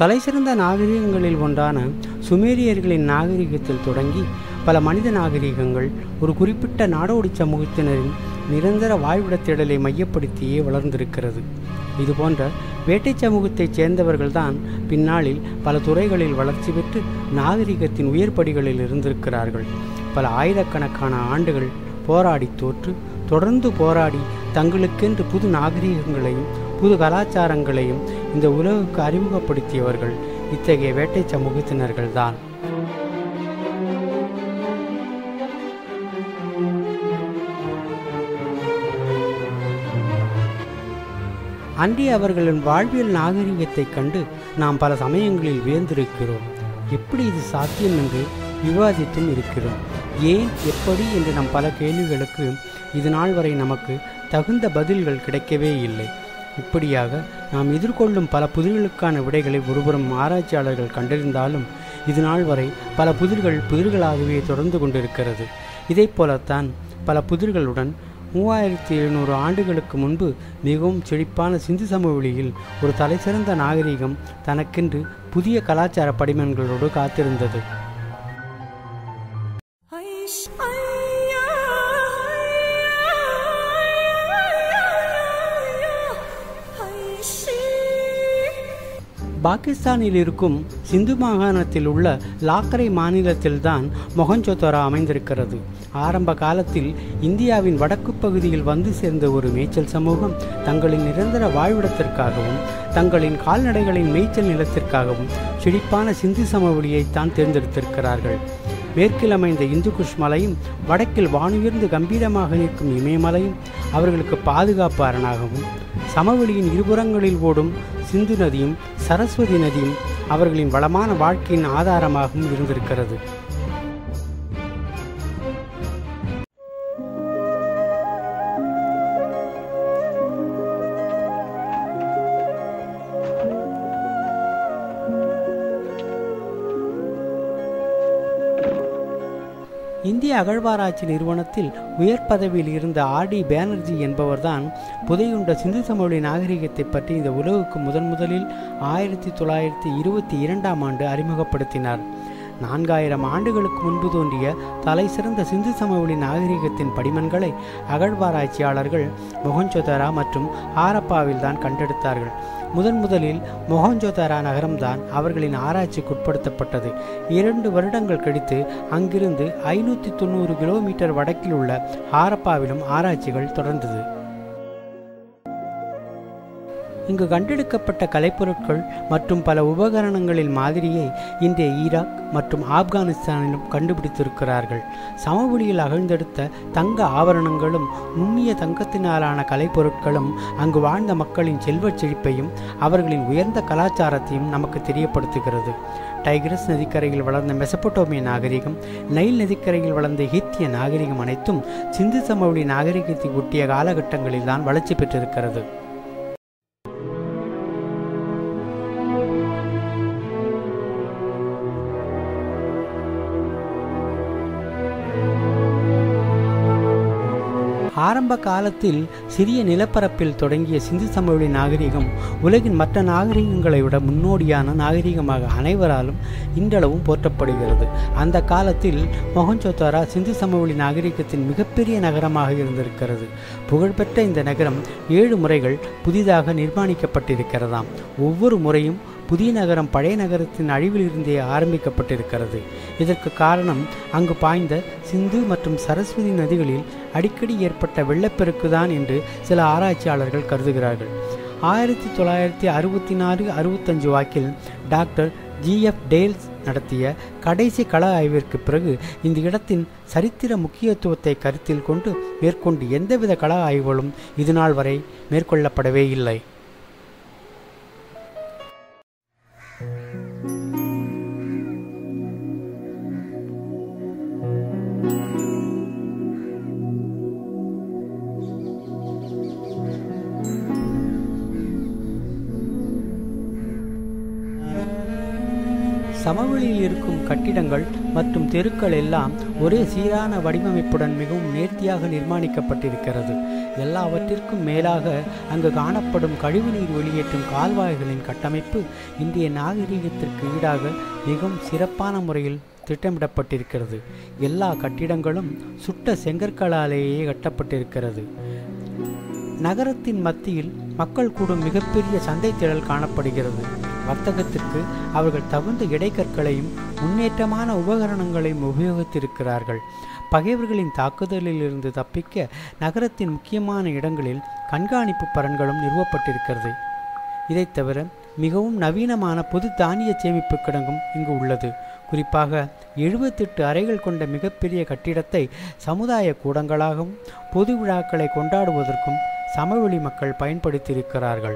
தலைசிறந்த நாகரிகங்களில் ஒன்றான சுமேரியர்களின் நாகரிகத்தில் தொடங்கி பல மனித நாகரிகங்கள் ஒரு குறிப்பிட்ட நாடோடி சமூகத்தினரின் நிரந்தர வாழ்விட தேடலை மையப்படுத்தியே வளர்ந்திருக்கிறது. இதுபோன்ற வேட்டை சமூகத்தைச் சேர்ந்தவர்கள்தான் பின்னாளில் பல துறைகளில் வளர்ச்சி பெற்று நாகரிகத்தின் உயர்படிகளில் இருந்திருக்கிறார்கள். பல ஆயிரக்கணக்கான ஆண்டுகள் போராடி தோற்று தொடர்ந்து போராடி தங்களுக்கென்று புது நாகரிகங்களையும் புது கலாச்சாரங்களையும் இந்த உலகுக்கு அறிமுகப்படுத்தியவர்கள் இத்தகைய வேட்டை சமூகத்தினர்கள்தான். அன்றி அவர்களின் வாழ்வியல் நாகரிகத்தை கண்டு நாம் பல சமயங்களில் வியந்திருக்கிறோம். எப்படி இது சாத்தியம் என்று விவாதித்தும் இருக்கிறோம். ஏன், எப்படி என்று நம் பல கேள்விகளுக்கு இது நாள் வரை நமக்கு தகுந்த பதில்கள் கிடைக்கவே இல்லை. இப்படியாக நாம் எதிர்கொள்ளும் பல புதிர்களுக்கான விடைகளை ஒருபுறம் ஆராய்ச்சியாளர்கள் கண்டறிந்தாலும் இது நாள் வரை பல புதிர்களாகவே தொடர்ந்து கொண்டிருக்கிறது. இதை போலத்தான் பல புதிர்களுடன் 3700 ஆண்டுகளுக்கு முன்பு மிகவும் செழிப்பான சிந்து சமவெளியில் ஒரு தலைசிறந்த நாகரிகம் தனக்கென்று புதிய கலாச்சார படிமன்களோடு காத்திருந்தது. பாகிஸ்தானில் இருக்கும் சிந்து மாகாணத்தில் உள்ள லாக்கரை மாநிலத்தில்தான் மொஹஞ்சதாரோ அமைந்திருக்கிறது. ஆரம்ப காலத்தில் இந்தியாவின் வடக்கு பகுதியில் வந்து சேர்ந்த ஒரு மேய்ச்சல் சமூகம் தங்களின் நிரந்தர வாழ்விடத்திற்காகவும் தங்களின் கால்நடைகளின் மேய்ச்சல் நிலத்திற்காகவும் செழிப்பான சிந்து சமவெளியைத்தான் தேர்ந்தெடுத்திருக்கிறார்கள். மேற்கில் அமைந்த இந்துகுஷ் மலையும் வடக்கில் வானுயர்ந்து கம்பீரமாக நிற்கும் இமயமலையும் அவர்களுக்கு பாதுகாப்பு அரணாகவும் சமவெளியின் இருபுறங்களில் ஓடும் சிந்து நதியும் சரஸ்வதி நதியும் அவர்களின் வளமான வாழ்க்கையின் ஆதாரமாகவும் இருந்திருக்கிறது. இந்திய அகழ்வாராய்ச்சி நிறுவனத்தில் உயர் பதவியில் இருந்த R.D. பானர்ஜி என்பவர்தான் புதையுண்ட சிந்து சமவெளி நாகரிகத்தை பற்றி இந்த உலகுக்கு முதலில் 1922ஆம் ஆண்டு அறிமுகப்படுத்தினார். 4000 ஆண்டுகளுக்கு முன்பு தோன்றிய தலை சிறந்த சிந்து சமவெளி நாகரிகத்தின் படிமன்களை அகழ்வாராய்ச்சியாளர்கள் மொஹஞ்சதாரோ மற்றும் ஹாரப்பாவில் தான் கண்டெடுத்தார்கள். முதலில் மொஹஞ்சதாரோ நகரம்தான் அவர்களின் ஆராய்ச்சிக்குட்படுத்தப்பட்டது. 2 வருடங்கள் கழித்து அங்கிருந்து 590 கிலோமீட்டர் வடக்கில் உள்ள ஹாரப்பாவிலும் ஆராய்ச்சிகள் தொடர்ந்தது. இங்கு கண்டெடுக்கப்பட்ட கலைப்பொருட்கள் மற்றும் பல உபகரணங்களின் மாதிரியை இன்றைய ஈராக் மற்றும் ஆப்கானிஸ்தானிலும் கண்டுபிடித்திருக்கிறார்கள். சமவெளியில் அகழ்ந்தெடுத்த தங்க ஆபரணங்களும் நுண்ணிய தங்கத்தினாலான கலைப்பொருட்களும் அங்கு வாழ்ந்த மக்களின் செல்வச் செழிப்பையும் அவர்களின் உயர்ந்த கலாச்சாரத்தையும் நமக்கு தெரியப்படுத்துகிறது. டைகிரஸ் நதிக்கரையில் வளர்ந்த மெசபடோமிய நாகரிகம், நைல் நதிக்கரையில் வளர்ந்த ஹித்திய நாகரிகம் அனைத்தும் சிந்து சமவெளி நாகரிகத்தை ஒட்டிய காலகட்டங்களில் தான் வளர்ச்சி பெற்றிருக்கிறது. ஆரம்ப காலத்தில் சிறிய நிலப்பரப்பில் தொடங்கிய சிந்து சமவெளி நாகரிகம் உலகின் மற்ற நாகரிகங்களை விட முன்னோடியான நாகரிகமாக அனைவராலும் இன்றளவும் போற்றப்படுகிறது. அந்த காலத்தில் மொஹஞ்சதாரோ சிந்து சமவெளி நாகரிகத்தின் மிகப்பெரிய நகரமாக இருந்திருக்கிறது. புகழ்பெற்ற இந்த நகரம் 7 முறைகள் புதிதாக நிர்மாணிக்கப்பட்டிருக்கிறதாம். ஒவ்வொரு முறையும் புதிய நகரம் பழைய நகரத்தின் அழிவில் இருந்தே ஆரம்பிக்கப்பட்டிருக்கிறது. இதற்கு காரணம் அங்கு பாய்ந்த சிந்து மற்றும் சரஸ்வதி நதிகளில் அடிக்கடி ஏற்பட்ட வெள்ளப்பெருக்குதான் என்று சில ஆராய்ச்சியாளர்கள் கருதுகிறார்கள். 1964-65 வாக்கில் டாக்டர் G.F. டேல்ஸ் நடத்திய கடைசி கள ஆய்விற்கு பிறகு இந்த இடத்தின் சரித்திர முக்கியத்துவத்தை கருத்தில் கொண்டு மேற்கொண்டு எந்தவித கள ஆய்வுகளும் இதுநாள் வரை மேற்கொள்ளப்படவே இல்லை. சமவெளியில் இருக்கும் கட்டிடங்கள் மற்றும் தெருக்கள் எல்லாம் ஒரே சீரான வடிவமைப்புடன் மிகவும் நேர்த்தியாக நிர்மாணிக்கப்பட்டிருக்கிறது. எல்லாவற்றிற்கும் மேலாக அங்கு காணப்படும் கழிவுநீர் வெளியேற்றும் கால்வாய்களின் கட்டமைப்பு இன்றைய நாகரிகத்திற்கு ஈடாக மிகவும் சிறப்பான முறையில் திட்டமிடப்பட்டிருக்கிறது. எல்லா கட்டிடங்களும் சுட்ட செங்கற்களாலேயே கட்டப்பட்டிருக்கிறது. நகரத்தின் மத்தியில் மக்கள் கூடும் மிகப்பெரிய சந்தை திடல் காணப்படுகிறது. வர்த்தகத்திற்கு அவர்கள் தகுந்த இடைக்கற்களையும் முன்னேற்றமான உபகரணங்களையும் உபயோகித்திருக்கிறார்கள். பகைவர்களின் தாக்குதலில் இருந்து தப்பிக்க நகரத்தின் முக்கியமான இடங்களில் கண்காணிப்பு பரன்களும் நிறுவப்பட்டிருக்கிறது. இதை தவிர மிகவும் நவீனமான பொது தானிய சேமிப்பு கிடங்கும் இங்கு உள்ளது. குறிப்பாக 78 அறைகள் கொண்ட மிகப்பெரிய கட்டிடத்தை சமுதாய கூடங்களாகவும் பொது விழாக்களை கொண்டாடுவதற்கும் சமவெளி மக்கள் பயன்படுத்தியிருக்கிறார்கள்.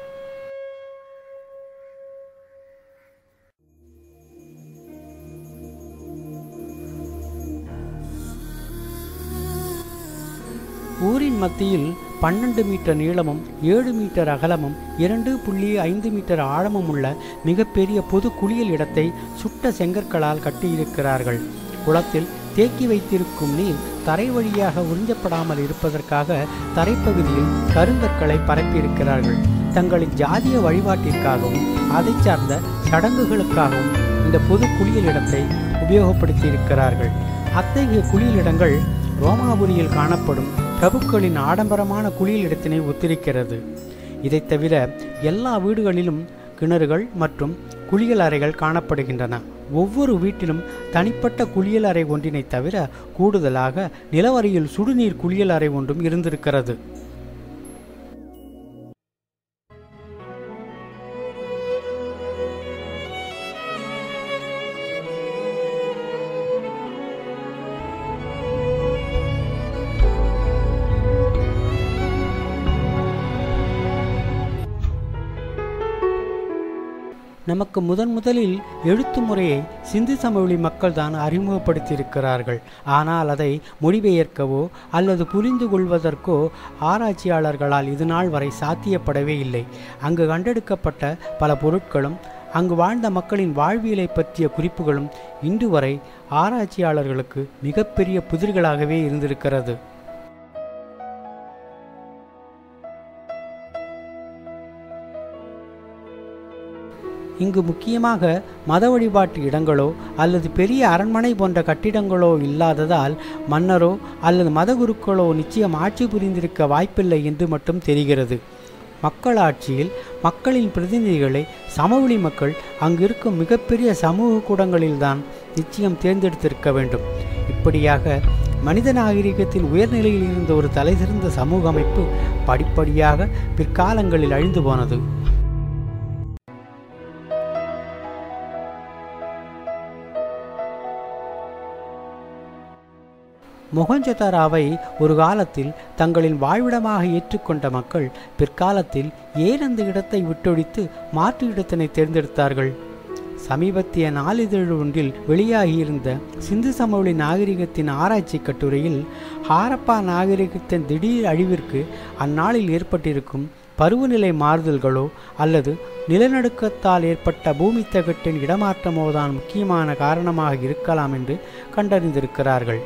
ஊரின் மத்தியில் 12 மீட்டர் நீளமும் 7 மீட்டர் அகலமும் 2.5 மீட்டர் ஆழமும் உள்ள மிகப்பெரிய பொது குளியல் இடத்தை சுட்ட செங்கற்களால் கட்டியிருக்கிறார்கள். குளத்தில் தேக்கி வைத்திருக்கும் நீர் தரை வழியாக உறிஞ்சப்படாமல் இருப்பதற்காக தரைப்பகுதியில் கருங்கற்களை பரப்பியிருக்கிறார்கள். தங்களின் ஜாதிய வழிபாட்டிற்காகவும் அதை சார்ந்த சடங்குகளுக்காகவும் இந்த பொது குளியல் இடத்தை உபயோகப்படுத்தி இருக்கிறார்கள். அத்தகைய குளியல் இடங்கள் ரோமாபுரியில் காணப்படும் பிரபுக்களின் ஆடம்பரமான குளியல் இடத்தினை ஒத்திருக்கிறது. இதை தவிர எல்லா வீடுகளிலும் கிணறுகள் மற்றும் குளியல் அறைகள் காணப்படுகின்றன. ஒவ்வொரு வீட்டிலும் தனிப்பட்ட குளியல் அறை ஒன்றினை தவிர கூடுதலாக நிலவரையில் சுடுநீர் குளியல் அறை ஒன்றும் இருந்திருக்கிறது. நமக்கு முதலில் எழுத்து முறையை சிந்து சமவெளி மக்கள் தான் அறிமுகப்படுத்தியிருக்கிறார்கள். ஆனால் அதை மொழிபெயர்க்கவோ அல்லது புரிந்து கொள்வதற்கோ ஆராய்ச்சியாளர்களால் இதுநாள் வரை சாத்தியப்படவே இல்லை. அங்கு கண்டெடுக்கப்பட்ட பல பொருட்களும் அங்கு வாழ்ந்த மக்களின் வாழ்வியலை பற்றிய குறிப்புகளும் இன்று வரை ஆராய்ச்சியாளர்களுக்கு மிகப்பெரிய புதிர்களாகவே இருந்திருக்கிறது. இங்கு முக்கியமாக மத வழிபாட்டு இடங்களோ அல்லது பெரிய அரண்மனை போன்ற கட்டிடங்களோ இல்லாததால் மன்னரோ அல்லது மதகுருக்களோ நிச்சயம் ஆட்சி புரிந்திருக்க வாய்ப்பில்லை என்று மட்டும் தெரிகிறது. மக்களாட்சியில் மக்களின் பிரதிநிதிகளை சமவெளி மக்கள் அங்கிருக்கும் மிகப்பெரிய சமூக கூடங்களில்தான் நிச்சயம் தேர்ந்தெடுத்திருக்க வேண்டும். இப்படியாக மனித நாகரிகத்தின் உயர்நிலையில் இருந்த ஒரு தலைசிறந்த சமூக அமைப்பு படிப்படியாக பிற்காலங்களில் அழிந்து போனது. மொஹஞ்சதாரோவை ஒரு காலத்தில் தங்களின் வாழ்விடமாக ஏற்றுக்கொண்ட மக்கள் பிற்காலத்தில் ஏன் அந்த இடத்தை விட்டொழித்து மாற்று இடத்தினை தேர்ந்தெடுத்தார்கள்? சமீபத்திய நாளிதழ் ஒன்றில் வெளியாகியிருந்த சிந்து சமவெளி நாகரிகத்தின் ஆராய்ச்சி கட்டுரையில் ஹாரப்பா நாகரிகத்தின் திடீர் அழிவிற்கு அந்நாளில் ஏற்பட்டிருக்கும் பருவநிலை மாறுதல்களோ அல்லது நிலநடுக்கத்தால் ஏற்பட்ட பூமி தகட்டின் இடமாற்றமோதான் முக்கியமான காரணமாக இருக்கலாம் என்று கண்டறிந்திருக்கிறார்கள்.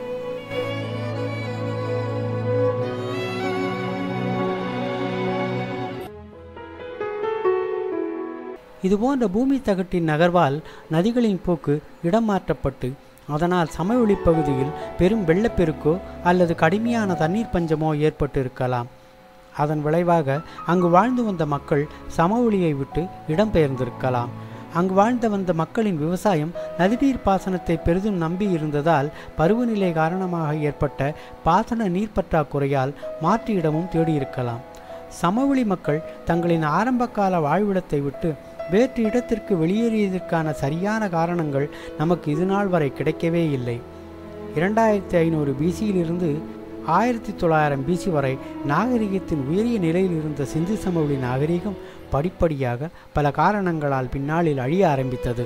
இதுபோன்ற பூமி தகட்டின் நகர்வால் நதிகளின் போக்கு இடம் மாற்றப்பட்டு அதனால் சமவெளி பகுதியில் பெரும் வெள்ளப்பெருக்கோ அல்லது கடுமையான தண்ணீர் பஞ்சமோ ஏற்பட்டு இருக்கலாம். அதன் விளைவாக அங்கு வாழ்ந்து வந்த மக்கள் சமவெளியை விட்டு இடம்பெயர்ந்திருக்கலாம். அங்கு வாழ்ந்து வந்த மக்களின் விவசாயம் நதிநீர் பாசனத்தை பெரிதும் நம்பி இருந்ததால் பருவநிலை காரணமாக ஏற்பட்ட பாசன நீர் பற்றாக்குறையால் மாற்று இடமும் தேடியிருக்கலாம். சமவெளி மக்கள் தங்களின் ஆரம்பகால வாழ்விடத்தை விட்டு வேற்று இடத்திற்கு வெளியேறியதற்கான சரியான காரணங்கள் நமக்கு இதுநாள் வரை கிடைக்கவே இல்லை. 2500 பிசியிலிருந்து 1900 பிசி வரை நாகரிகத்தின் உயரிய நிலையில் இருந்த சிந்து சமவெளி நாகரிகம் படிப்படியாக பல காரணங்களால் பின்னாளில் அழிய ஆரம்பித்தது.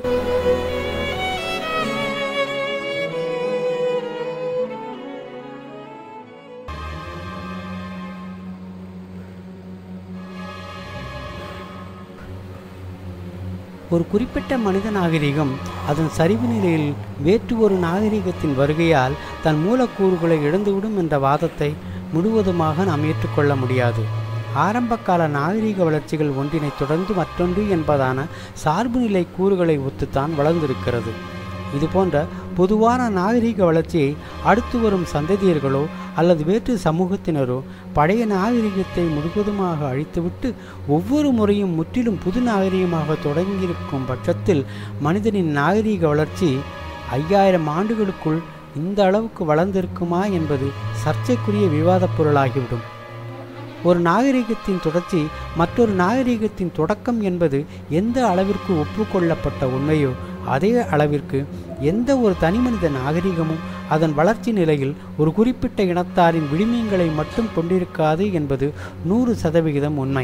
ஒரு குறிப்பிட்ட மனித நாகரிகம் அதன் சரிவு நிலையில் வேற்று ஒரு நாகரிகத்தின் வருகையால் தன் மூலக்கூறுகளை இழந்துவிடும் என்ற வாதத்தை முழுவதுமாக நாம் ஏற்றுக்கொள்ள முடியாது. ஆரம்பகால நாகரிக வளர்ச்சிகள் ஒன்றினை தொடர்ந்து மற்றொன்று என்பதான சார்புநிலை கூறுகளை ஒத்துத்தான் வளர்ந்திருக்கிறது. இதுபோன்ற பொதுவான நாகரிக வளர்ச்சியை அடுத்து வரும் சந்ததியர்களோ அல்லது வேற்று சமூகத்தினரோ பழைய நாகரிகத்தை முழுவதுமாக அழித்துவிட்டு ஒவ்வொரு முறையும் முற்றிலும் புது நாகரிகமாக தொடங்கியிருக்கும் பட்சத்தில் மனிதனின் நாகரிக வளர்ச்சி 5000 ஆண்டுகளுக்குள் இந்த அளவுக்கு வளர்ந்திருக்குமா என்பது சர்ச்சைக்குரிய விவாதப் பொருளாகிவிடும். ஒரு நாகரிகத்தின் தொடர்ச்சி மற்றொரு நாகரிகத்தின் தொடக்கம் என்பது எந்த அளவிற்கு ஒப்புக்கொள்ளப்பட்ட உண்மையோ அதே அளவிற்கு எந்த ஒரு தனிமனித நாகரிகமும் அதன் வளர்ச்சி நிலையில் ஒரு குறிப்பிட்ட இனத்தாரின் விழுமியங்களை மட்டும் கொண்டிருக்காது என்பது 100% உண்மை.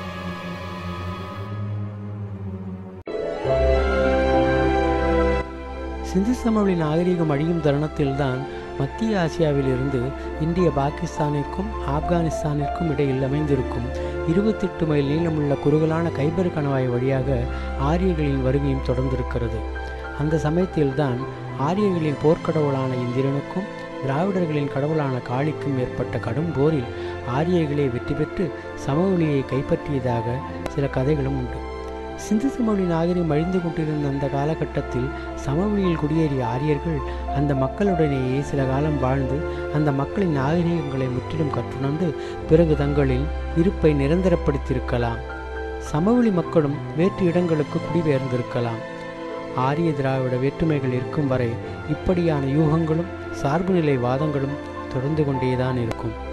சிந்து சமவெளி நாகரிகம் அழியும் தருணத்தில்தான் மத்திய ஆசியாவிலிருந்து இந்திய பாகிஸ்தானிற்கும் ஆப்கானிஸ்தானிற்கும் இடையில் அமைந்திருக்கும் 28 மைல் நீளமுள்ள குறுகலான கைபர் கணவாய் வழியாக ஆரியர்களின் வருகையும் தொடர்ந்திருக்கிறது. அந்த சமயத்தில்தான் ஆரியர்களின் போர்க்கடவுளான இந்திரனுக்கும் திராவிடர்களின் கடவுளான காளிக்கும் ஏற்பட்ட கடும் போரில் ஆரியர்களே வெற்றி பெற்று சமவெளியை கைப்பற்றியதாக சில கதைகளும் உண்டு. சிந்து சமவெளி நாகரிகம் அழிந்து கொண்டிருந்த அந்த காலகட்டத்தில் சமவெளியில் குடியேறிய ஆரியர்கள் அந்த மக்களுடனேயே சில காலம் வாழ்ந்து அந்த மக்களின் நாகரிகங்களை முற்றிலும் கற்றுணர்ந்து பிறகு தங்களின் இருப்பை நிரந்தரப்படுத்தியிருக்கலாம். சமவெளி மக்களும் வேற்று இடங்களுக்கு குடிபெயர்ந்திருக்கலாம். ஆரிய திராவிட வேற்றுமைகள் இருக்கும் வரை இப்படியான யூகங்களும் சார்புநிலை வாதங்களும் தொடர்ந்து கொண்டேதான் இருக்கும்.